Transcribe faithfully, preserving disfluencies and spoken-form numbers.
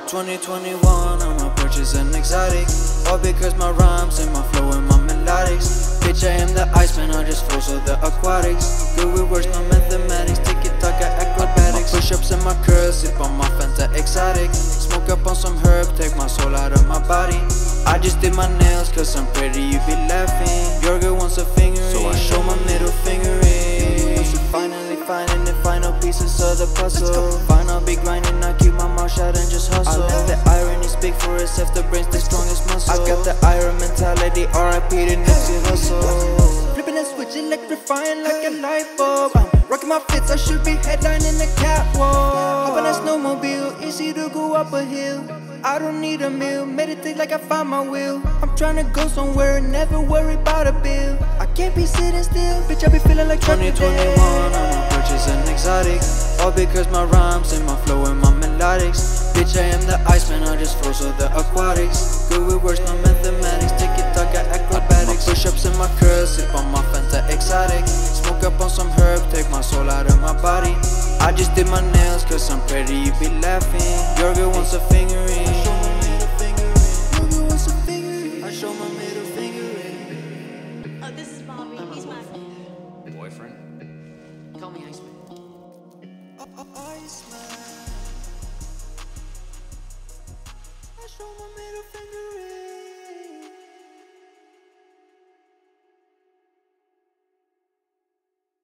twenty twenty-one, I'ma purchase an exotic. All because my rhymes and my flow and my melodics. Bitch, I am the Iceman, I just flow so the aquatics. Good with words, no mathematics. Tiki-taka acrobatics. My push-ups and my curls, sip on my Fanta exotic. Smoke up on some herb, take my soul out of my body. I just did my nails cause I'm pretty, you be laughing. Your girl wants a finger, so I show my middle finger in. Finally finding the final pieces of the puzzle. Fine, I'll be grinding, I keep my mouth shut and just hustle. I let the irony speak for itself, the brain's the strongest muscle. I got the iron mentality, R I P to Nipsey Hussle. Flipping and switch, electrifying like a light bulb. I'm rocking my fits, I should be headlining the catwalk. Hop on a snowmobile, easy to go up a hill. I don't need a meal, meditate like I found my will. I'm tryna go somewhere, never worry about a bill. I can't be sitting still, bitch, I be feeling like twenty twenty-one, I'ma purchase an exotic. All because my rhymes and my flow and my melodics. Bitch, I am the Iceman, I just flow so the aquatics. Good with words, no mathematics. Tiki-taka acrobatics. My push-ups and my curls, sip on my Fanta exotic. Smoke up on some herb, take my soul out of my body. I just did my nails cause I'm pretty, you be laughing. Your girl wants a finger in. I show my middle finger in. Oh, this is Bobby. He's my boyfriend. Call me Iceman. Iceman. I show my